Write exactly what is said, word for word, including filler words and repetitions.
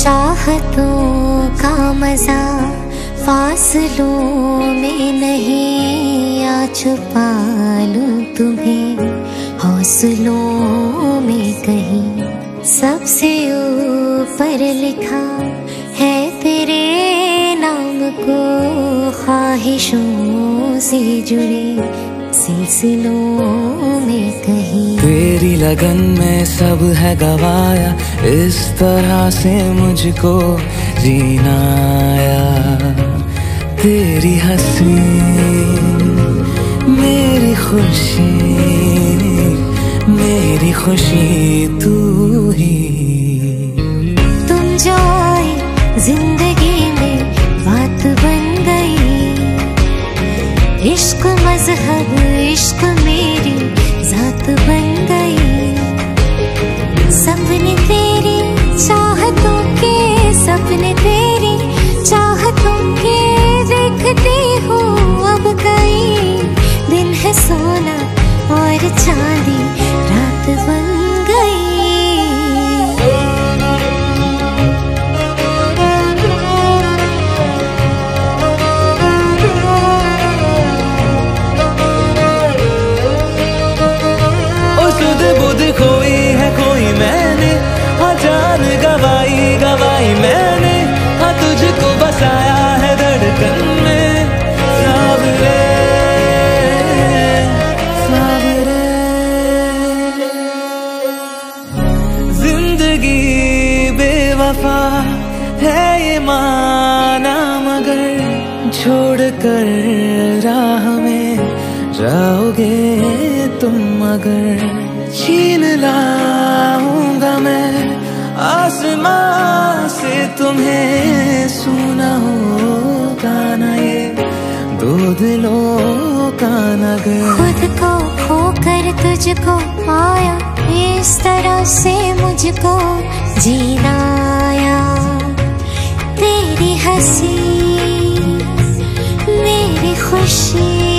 चाहतों का मजा फासलों में नहीं, आ छुपा लूं तुम्हें हौसलों में कहीं। सबसे ऊपर लिखा है तेरे नाम को, ख्वाहिशों से जुड़े सिलसिलों में कहीं। तेरी लगन में सब है गवाया, इस तरह से मुझको जीना आया। तेरी हंसी मेरी खुशी, मेरी खुशी तू ही। तुम जो आए जिंदगी में बात बन गई, इश्क मजहब इश्क मेरी जात बन गई। सपने तेरी चाहतों के, सपने तेरी चाहतों के देखती हूँ अब कई। दिन है सोना और चांदी रात बन गई। बुध खोई है कोई मैंने, हाँ जान गवाई गवाई मैंने, हाँ तुझको बसाया है धड़कन में। सावरे सावरे जिंदगी बेवफा है ये माना, मगर छोड़ कर राह में जाओगे तुम अगर। छीन लाऊंगा मैं आसमां से तुम्हें, सुना होगा ना ये दो दिलों का नगर। खुद को खोकर तुझको पाया, इस तरह से मुझको जीना आया। तेरी हंसी मेरी खुशी,